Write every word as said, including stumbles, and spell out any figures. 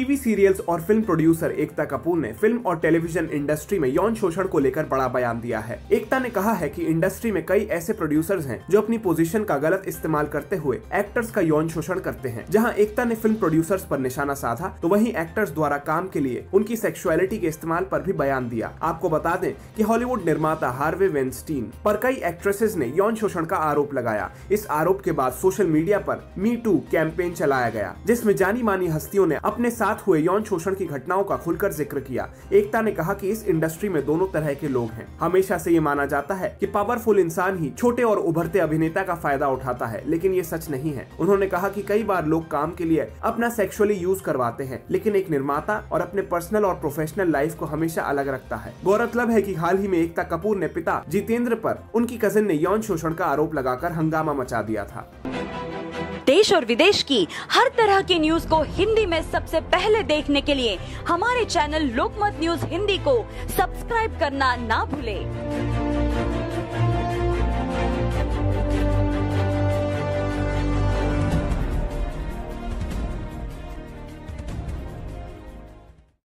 TV serials और film producer Ekta Kapoor ने film और टेलीविजन इंडस्ट्री में यौन शोषण को लेकर बड़ा बयान दिया है। एकता ने कहा है कि इंडस्ट्री में कई ऐसे प्रोड्यूसर्स हैं जो अपनी पोजीशन का गलत इस्तेमाल करते हुए एक्टर्स का यौन शोषण करते हैं। जहां एकता ने फिल्म प्रोड्यूसर्स पर निशाना साधा, तो वहीं एक्टर्स द्वारा काम के लिए उनकी सेक्सुअलिटी के इस्तेमाल पर भी बयान दिया। आपको बता दें कि हॉलीवुड निर्माता हार्वे वेनस्टीन पर कई एक्ट्रेसेस ने यौन शोषण का आरोप लगाया। इस आरोप के बाद सोशल मीडिया पर मी टू कैंपेन चलाया गया, जिसमें जानी मानी हस्तियों ने अपने साथ हुए यौन शोषण की घटनाओं का खुलकर जिक्र किया। एकता ने कहा कि इस इंडस्ट्री में दोनों तरह के लोग हैं। हमेशा से ये माना जाता है कि पावरफुल इंसान ही छोटे और उभरते अभिनेता का फायदा उठाता है, लेकिन ये सच नहीं है। उन्होंने कहा कि कई बार लोग काम के लिए अपना सेक्सुअली यूज करवाते हैं, लेकिन एक निर्माता और अपने पर्सनल और प्रोफेशनल लाइफ को हमेशा अलग रखता है। गौरतलब है कि हाल ही में एकता कपूर ने पिता जितेंद्र पर उनकी कजिन ने यौन शोषण का आरोप लगाकर हंगामा मचा दिया था। देश और विदेश की हर तरह की न्यूज को हिंदी में सबसे पहले देखने के लिए हमारे चैनल लोकमत न्यूज हिंदी को सब्सक्राइब करना ना भूलें।